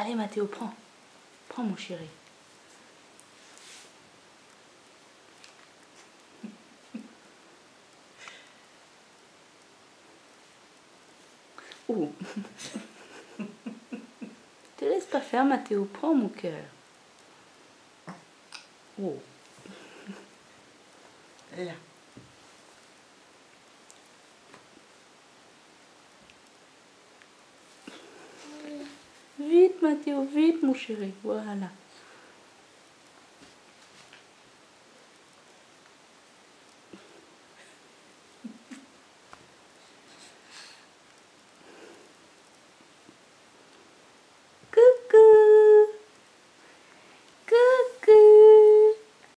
Allez Mathéo, prends. Prends mon chéri. Oh. Te laisse pas faire Mathéo, prends mon cœur. Oh. Là. Vite Mathéo, vite mon chéri, voilà.